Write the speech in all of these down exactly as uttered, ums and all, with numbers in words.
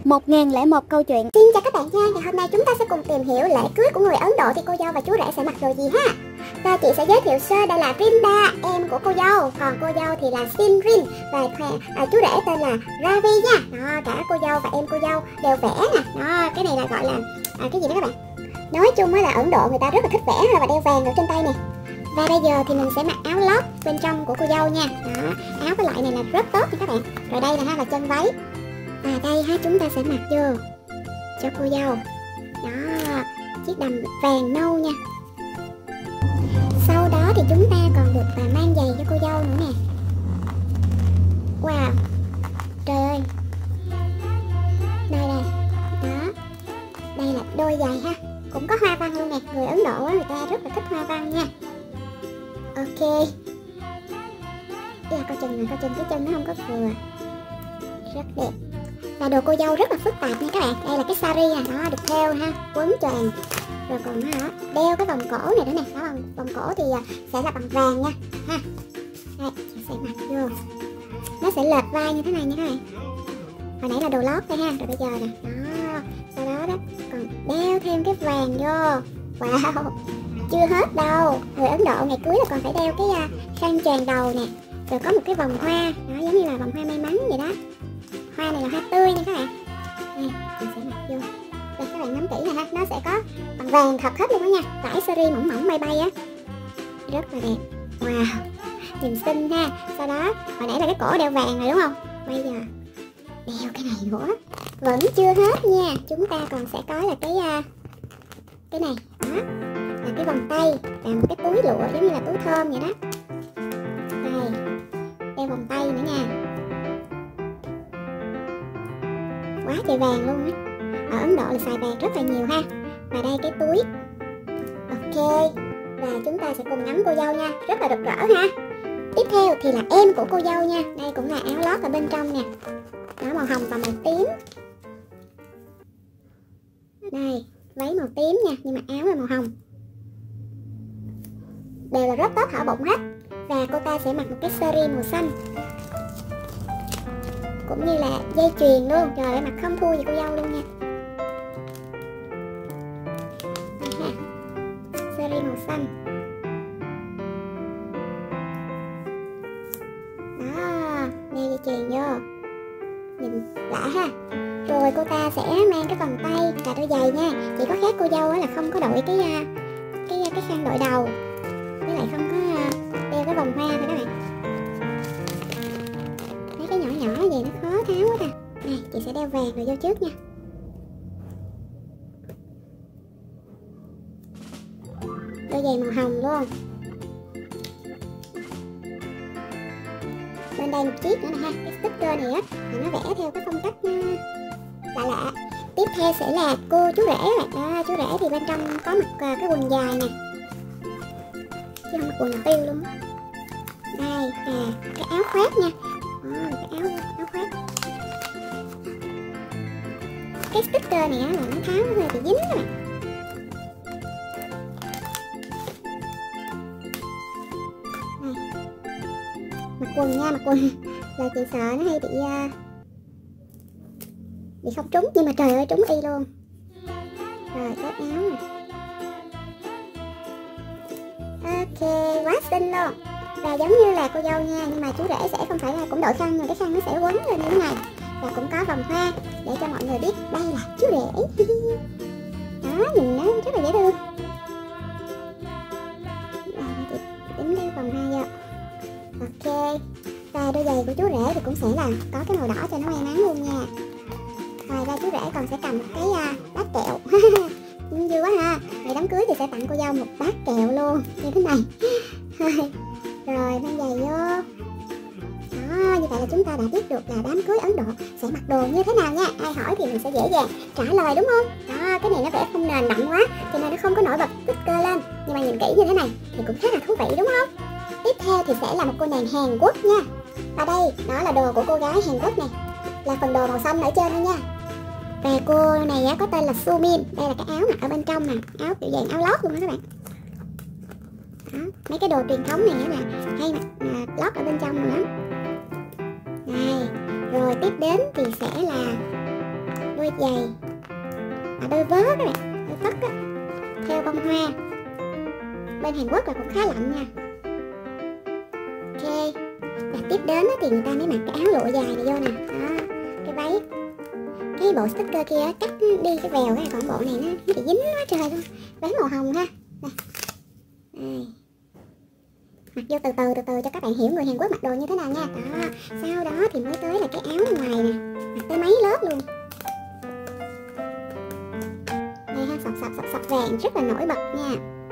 một nghìn lẻ một câu chuyện. Xin chào các bạn nha, ngày hôm nay chúng ta sẽ cùng tìm hiểu lễ cưới của người Ấn Độ thì cô dâu và chú rể sẽ mặc đồ gì ha. Và chị sẽ giới thiệu sơ đây là Rinda, em của cô dâu, còn cô dâu thì là Simrin và à, chú rể tên là Ravi nha. Đó, cả cô dâu và em cô dâu đều vẽ nè. Đó, cái này là gọi là à, cái gì đó các bạn. Nói chung là Ấn Độ người ta rất là thích vẽ và đeo vàng ở trên tay nè. Và bây giờ thì mình sẽ mặc áo lót bên trong của cô dâu nha. Đó, áo cái loại này là rất tốt nha các bạn. Rồi đây là ha là chân váy. Và đây ha chúng ta sẽ mặc vô cho cô dâu. Đó, chiếc đầm vàng nâu nha. Sau đó thì chúng ta còn được và mang giày cho cô dâu nữa nè. Wow, trời ơi. Đây đây, đó. Đây là đôi giày ha, cũng có hoa văn luôn nè. Người Ấn Độ á, người ta rất là thích hoa văn nha. Ok. Đây là coi chừng nè, coi chừng cái chân nó không có vừa. Rất đẹp. Và đồ cô dâu rất là phức tạp nha các bạn. Đây là cái sari à, nó được thêu ha, quấn tròn. Rồi còn hả, đeo cái vòng cổ này nữa nè. Đó, vòng, vòng cổ thì sẽ là bằng vàng nha ha. Đây, chị sẽ mặc vô. Nó sẽ lệch vai như thế này nha các bạn. Hồi nãy là đồ lót đây ha, rồi bây giờ nè. Đó, sau đó đó còn đeo thêm cái vàng vô. Wow, chưa hết đâu. Người Ấn Độ ngày cưới là còn phải đeo cái uh, khăn tràn đầu nè. Rồi có một cái vòng hoa, đó giống như là vòng hoa may mắn vậy đó. Hoa này là hoa tươi nha các bạn. Đây, mình sẽ mặc vô. Đây các bạn ngắm kỹ này ha, nó sẽ có bằng vàng thật hết luôn đó nha. Vải seri mỏng mỏng bay bay á. Rất là đẹp. Wow, nhìn xinh ha. Sau đó, hồi nãy là cái cổ đeo vàng rồi đúng không? Bây giờ đeo cái này nữa. Vẫn chưa hết nha. Chúng ta còn sẽ có là cái uh, cái này, đó. Là cái vòng tay và một cái túi lụa giống như là túi thơm vậy đó. Đây, đeo vòng tay nữa nha. Quá trời vàng luôn á. Ở Ấn Độ là xài vàng rất là nhiều ha. Và đây cái túi. Ok. Và chúng ta sẽ cùng ngắm cô dâu nha. Rất là rực rỡ ha. Tiếp theo thì là em của cô dâu nha. Đây cũng là áo lót ở bên trong nè. Đó, màu hồng và màu tím. Đây, váy màu tím nha, nhưng mà áo là màu hồng. Đều là rất tốt hở bụng hết. Và cô ta sẽ mặc một cái sari màu xanh. Cũng như là dây chuyền luôn. Trời ơi, mặc không thua gì cô dâu luôn nha. Đây ha, sari màu xanh. Đó, đeo dây chuyền vô. Nhìn lạ ha. Rồi cô ta sẽ mang cái vòng tay và đôi giày nha. Chỉ có khác cô dâu là không có đội cái cái cái khăn đội đầu, với lại không có đeo cái vòng hoa thôi các bạn. Mấy cái nhỏ nhỏ vậy nó khó tháo quá ta. Này, chị sẽ đeo vàng rồi vô trước nha. Đôi giày màu hồng luôn. Bên đây một chiếc nữa nè ha. Cái sticker này á, nó vẽ theo cái phong cách lạ lạ. Tiếp theo sẽ là cô chú rể này. Đó, chú rể thì bên trong có mặc uh, cái quần dài nè, chứ không mặc quần tiêu luôn. Đây, à, cái áo khoác nha. À, cái áo, áo khoác. Cái sticker này á, là nó tháo nó hơi bị dính các bạn. Đây. Mặc quần nha, mặc quần là chị sợ nó hay bị uh, bị không trúng, nhưng mà trời ơi trúng y luôn. Rồi cái áo này. Ok, quá xinh luôn. Và giống như là cô dâu nha, nhưng mà chú rể sẽ không phải là cũng đội khăn, nhưng cái khăn nó sẽ quấn lên như thế này. Và cũng có vòng hoa để cho mọi người biết đây là chú rể. Đó, nhìn nó rất là dễ thương. Đính cái vòng hoa vô. Ok. Và đôi giày của chú rể thì cũng sẽ là có cái màu đỏ cho nó may mắn luôn nha. Ngoài ra chú rể còn sẽ cầm một cái uh, bát kẹo. Vui quá ha. Ngày đám cưới thì sẽ tặng cô dâu một bát kẹo luôn như thế này. Rồi mang giày vô. Đó, như vậy là chúng ta đã biết được là đám cưới Ấn Độ sẽ mặc đồ như thế nào nha. Ai hỏi thì mình sẽ dễ dàng trả lời đúng không? Đó, cái này nó vẽ không nền đậm quá cho nên nó không có nổi bật sticker lên. Nhưng mà nhìn kỹ như thế này thì cũng khá là thú vị đúng không? Tiếp theo thì sẽ là một cô nàng Hàn Quốc nha. Và đây, đó là đồ của cô gái Hàn Quốc này. Là phần đồ màu xanh ở trên đây nha. Và cô này á, có tên là Sumin. Đây là cái áo mặc ở bên trong nè. Áo kiểu dạng áo lót luôn đó các bạn. Đó, mấy cái đồ truyền thống này là hay mặc à, lót ở bên trong rồi lắm. Đây, rồi tiếp đến thì sẽ là đôi giày, à, đôi vớ các bạn, đôi tất á, theo bông hoa. Bên Hàn Quốc là cũng khá lạnh nha. Ok, và tiếp đến thì người ta mới mặc cái áo lụa dài này vô nè. Đó, cái váy, cái bộ sticker kia cắt đi cái vèo cái còn bộ này nó bị dính quá trời luôn. Váy màu hồng ha. Đây. Đây. Mặc vô từ từ từ từ cho các bạn hiểu người Hàn Quốc mặc đồ như thế nào nha. Đó, sau đó thì mới tới là cái áo ngoài nè, mặc tới mấy lớp luôn. Đây ha, sọc sọc sọc sọc vàng rất là nổi bật nha.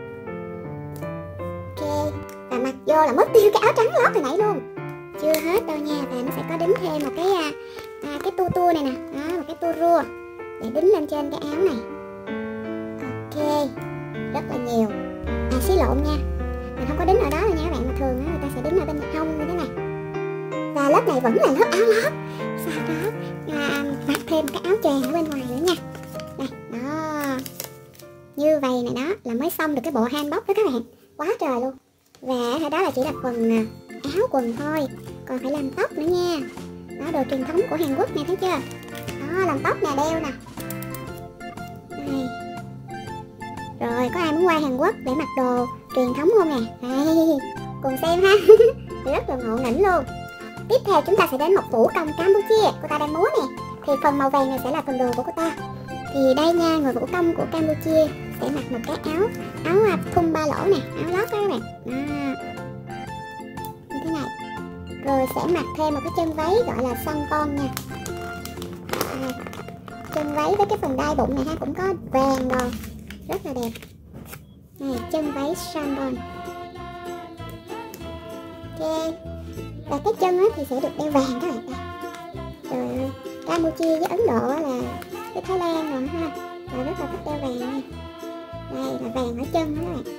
Ok, và mặc vô là mất tiêu cái áo trắng lót hồi nãy luôn. Chưa hết đâu nha, và nó sẽ có đính thêm một cái à, à, cái tu tu này nè, đó, một cái tu rua để đính lên trên cái áo này. Ok, rất là nhiều. À, xí lộn nha, mình không có đính ở đó đâu nha các bạn, mà thường á, người ta sẽ đính ở bên hông như thế này. Và lớp này vẫn là lớp áo lót. Sau đó à, mặc thêm cái áo choàng ở bên ngoài nữa nha. Đây, đó, như vậy này đó là mới xong được cái bộ hanbok đó các bạn, quá trời luôn. Và đó là chỉ là phần áo quần thôi, còn phải làm tóc nữa nha. Đó, đồ truyền thống của Hàn Quốc nè, thấy chưa? Đó, làm tóc nè, đeo nè. Đây. Rồi, có ai muốn qua Hàn Quốc để mặc đồ truyền thống không nè? Đây, cùng xem ha. Rất là ngộ nghĩnh luôn. Tiếp theo chúng ta sẽ đến một vũ công Campuchia. Cô ta đang múa nè. Thì phần màu vàng này sẽ là phần đồ của cô ta. Thì đây nha, người vũ công của Campuchia sẽ mặc một cái áo áo thun ba lỗ nè, áo lót đó các bạn. À, như thế này. Rồi sẽ mặc thêm một cái chân váy gọi là santon nha. À, chân váy với cái phần đai bụng này ha, cũng có vàng đồ, rất là đẹp. Này, chân váy santon. Ok. Và cái chân á thì sẽ được đeo vàng các bạn. Trời ơi, Campuchia với Ấn Độ là cái Thái Lan rồi ha, và rất là thích đeo vàng nha. Đây là vàng ở chân đó các bạn.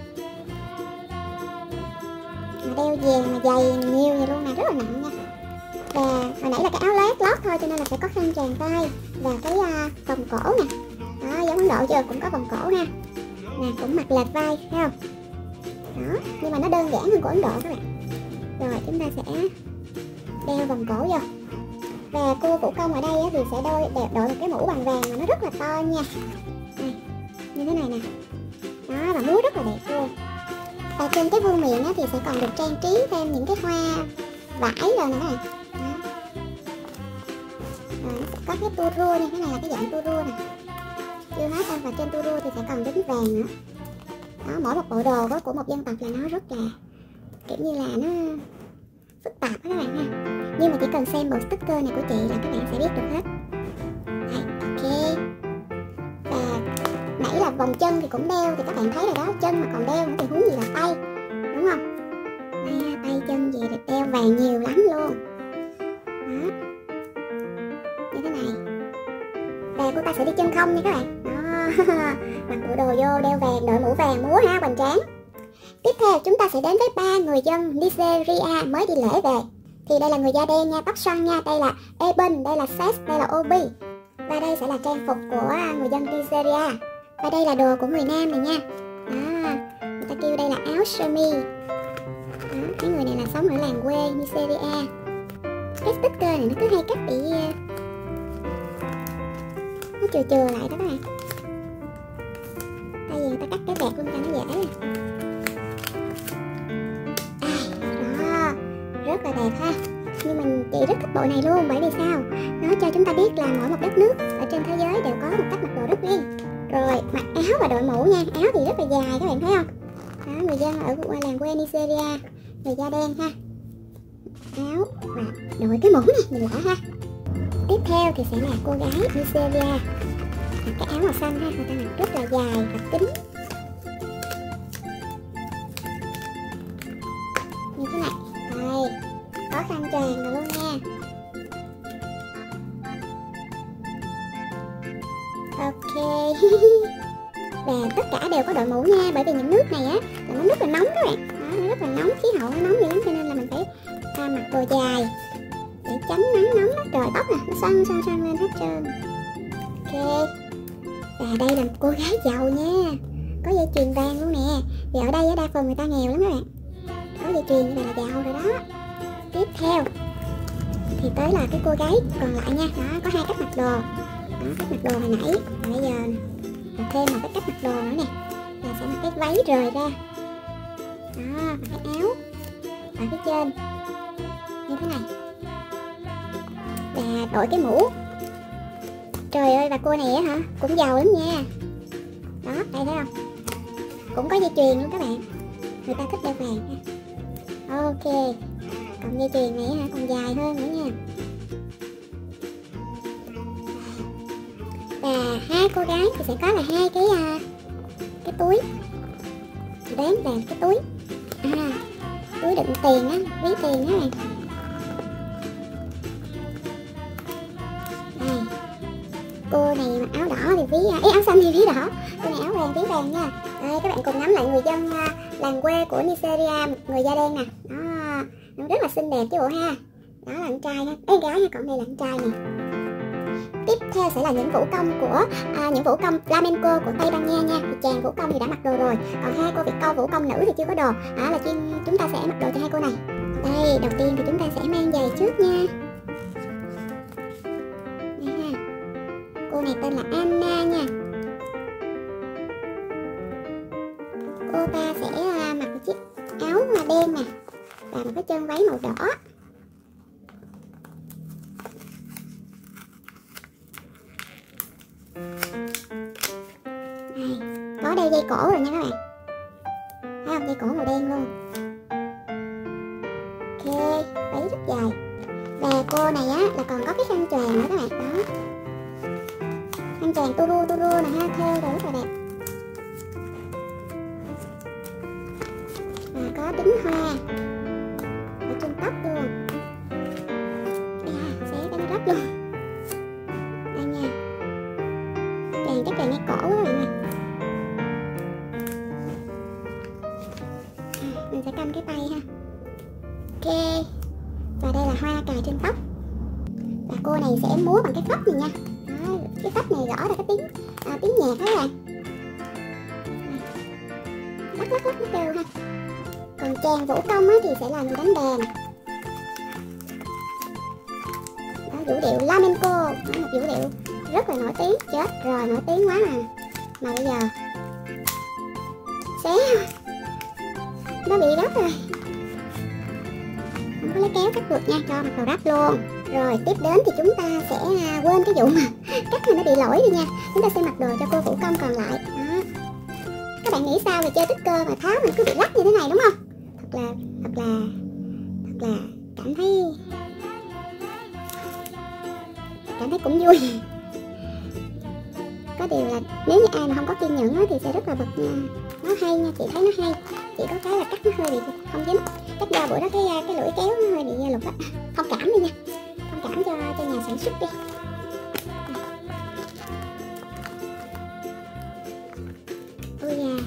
Mà đeo vàng mà dày nhiều vậy luôn nè, rất là nặng nha. Và hồi nãy là cái áo lót lót thôi cho nên là phải có khăn tràn tay và cái uh, vòng cổ nè. Đó, giống Ấn Độ chưa, cũng có vòng cổ ha. Nè, cũng mặc lệch vai, thấy không? Đó, nhưng mà nó đơn giản hơn của Ấn Độ các bạn. Rồi chúng ta sẽ đeo vòng cổ vô. Và cô vũ công ở đây thì sẽ đôi đẹp đội một cái mũ bằng vàng mà nó rất là to nha. Đây, như thế này nè. Đó, và múa rất là đẹp luôn. Và trên cái vương miện thì sẽ còn được trang trí thêm những cái hoa vải rồi nè các bạn. Đó. Rồi nó sẽ có cái tua rua nha, cái này là cái dạng tua rua nè. Chưa hết đâu, và trên tua rua thì sẽ còn đính vàng nữa. Đó, mỗi một bộ đồ của một dân tộc là nó rất là kiểu như là nó phức tạp đó các bạn ha. Nhưng mà chỉ cần xem bộ sticker này của chị là các bạn sẽ biết được hết. Đây, ok. Và nãy là vòng chân thì cũng đeo, thì các bạn thấy rồi đó, chân mà còn đeo nữa thì huống gì là tay, đúng không? Đây, tay chân gì được đeo vàng nhiều lắm luôn. Đó, như thế này. Và cô ta sẽ đi chân không nha các bạn. Đó, mặc bộ đồ vô, đeo vàng, đội mũ vàng, múa ha, hoành tráng. Tiếp theo chúng ta sẽ đến với ba người dân Nigeria mới đi lễ về. Thì đây là người da đen nha, tóc xoăn nha, đây là Eben, đây là Seth, đây là Obi. Và đây sẽ là trang phục của người dân Nigeria. Và đây là đồ của người nam này nha. Đó, người ta kêu đây là áo sơ mi. Đó, cái người này là sống ở làng quê Nigeria. Cái sticker này nó cứ hay cắt bị nó chừa chừa lại đó các bạn. Tại vì người ta cắt cái vẹt luôn cho nó dễ nè. Đó, rất là đẹp ha. Nhưng mình chị rất thích bộ này luôn, bởi vì sao? Nó cho chúng ta biết là mỗi một đất nước ở trên thế giới đều có một cách mặc đồ rất riêng. Rồi, mặc áo và đội mũ nha. Áo thì rất là dài các bạn thấy không? Đó, người dân ở làng quê Nigeria, người da đen ha. Áo và đội cái mũ này, nhìn lạ ha. Tiếp theo thì sẽ là cô gái Nigeria. Mặc cái áo màu xanh ha, người ta mặc rất là dài và kín. Như thế này. Đây, có khăn tràn rồi luôn nha. Ok. Và tất cả đều có đội mũ nha, bởi vì những nước này á là nó rất là nóng các bạn. Đó, nó rất là nóng, khí hậu nó nóng dữ lắm, cho nên là mình phải à, mặc đồ dài để tránh nắng nóng đó. Trời, tóc nè, nó xoăn xoăn xoăn lên hết trơn. Ok. Và đây là một cô gái giàu nha, có dây chuyền vàng luôn nè. Vì ở đây á, đa phần người ta nghèo lắm các bạn, có dây chuyền như vậy là giàu rồi đó. Tiếp theo thì tới là cái cô gái còn lại nha. Đó, có hai cách mặc đồ. cách mặc đồ hồi nãy. Và bây giờ là thêm một cái cách mặc đồ nữa nè, là sẽ mặc cái váy rời ra đó, và cái áo ở phía trên như thế này, và đội cái mũ. Trời ơi, và cô này á hả, cũng giàu lắm nha. Đó, đây thấy không, cũng có dây chuyền luôn các bạn, người ta thích đeo vàng nha. Ok, còn dây chuyền này hả, còn dài hơn nữa nha. Và hai cô gái thì sẽ có là hai cái uh, cái túi. Chị đoán là cái túi à, túi đựng tiền á, ví tiền á này. Đây, cô này mặc áo đỏ thì ví, ý áo xanh thì ví đỏ, cô này áo vàng ví vàng nha. Đây, các bạn cùng ngắm lại người dân uh, làng quê của Nigeria, một người da đen nè. Đó, nó rất là xinh đẹp chứ bộ ha. Đó là anh trai ha, ê gái ha, còn đây là anh trai nè. Tiếp theo sẽ là những vũ công của à, những vũ công flamenco của Tây Ban Nha nha. Thì chàng vũ công thì đã mặc đồ rồi, còn hai cô Việt câu vũ công nữ thì chưa có đồ. Đó là chuyên chúng ta sẽ mặc đồ cho hai cô này. Đây, đầu tiên thì chúng ta sẽ mang giày trước nha. Đây ha. Cô này tên là Anna nha. Cô ta sẽ à, mặc một chiếc áo đen nè và một cái chân váy màu đỏ. Đây, có đeo dây cổ rồi nha các bạn. Thấy không, dây cổ màu đen luôn. Ok, váy rất dài. Và cô này á là còn có cái khăn choàng nữa các bạn. Đó, khăn choàng turu turu nè ha, thêu rồi rất là đẹp. Và có đính hoa ở trên tóc luôn. À, xé cái nó rách luôn. Đây nha, chàng chắc chàng ngay cổ quá các bạn ơi. À, mình sẽ cầm cái tay ha. Ok, và đây là hoa cài trên tóc. Và cô này sẽ múa bằng cái phất này nha. Đó, cái phất này gõ ra cái tiếng à, tiếng nhạc đó các bạn. Lắc lắc lắc nó kêu ha. Còn chàng vũ công á, thì sẽ là người đánh đàn. Đó, vũ điệu flamenco, đó, một vũ điệu rất là nổi tiếng. Chết rồi, nổi tiếng quá mà. Mà bây giờ xé nó bị rách rồi, không có lấy kéo cắt được nha, cho mặc đồ rách luôn. Rồi tiếp đến thì chúng ta sẽ à, quên cái vụ mà cắt mà nó bị lỗi đi nha. Chúng ta sẽ mặc đồ cho cô vũ công còn lại. Đó, các bạn nghĩ sao về chơi tích cơ mà tháo mình cứ bị rách như thế này đúng không? Thật là thật là thật là cảm thấy cảm thấy cũng vui. Có điều là nếu như ai mà không có kiên nhẫn á, thì sẽ rất là bực nha. Nó hay nha, chị thấy nó hay, chỉ có cái là cắt nó hơi bị không dính. Chắc do bữa đó cái cái lưỡi kéo nó hơi bị lục á. Thông cảm đi nha, thông cảm cho cho nhà sản xuất đi. Ôi da.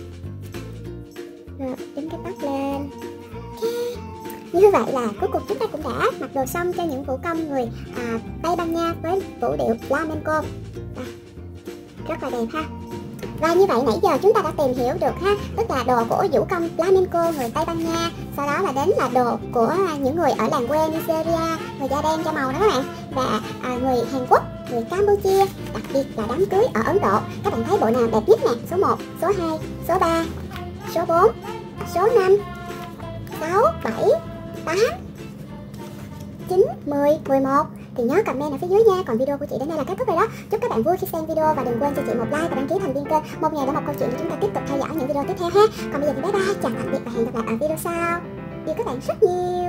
Rồi đứng cái tóc lên. Okay. Như vậy là cuối cùng chúng ta cũng đã mặc đồ xong cho những vũ công người à, Tây Ban Nha với vũ điệu flamenco. À, rất là đẹp ha. Và như vậy nãy giờ chúng ta đã tìm hiểu được ha, tức là đồ của vũ công flamenco người Tây Ban Nha, sau đó là đến là đồ của những người ở làng quê Nigeria, người da đen da màu đó các bạn, và à, người Hàn Quốc, người Campuchia, đặc biệt là đám cưới ở Ấn Độ. Các bạn thấy bộ nào đẹp nhất nè? Số một, số hai, số ba, số bốn, số năm, sáu, bảy, tám, chín, mười, mười một thì nhớ comment ở phía dưới nha. Còn video của chị đến đây là kết thúc rồi đó. Chúc các bạn vui khi xem video và đừng quên cho chị một like và đăng ký thành viên kênh. Một ngày đã một câu chuyện để chúng ta tiếp tục theo dõi những video tiếp theo ha. Còn bây giờ thì bye bye, chào tạm biệt và hẹn gặp lại ở video sau. Yêu các bạn rất nhiều.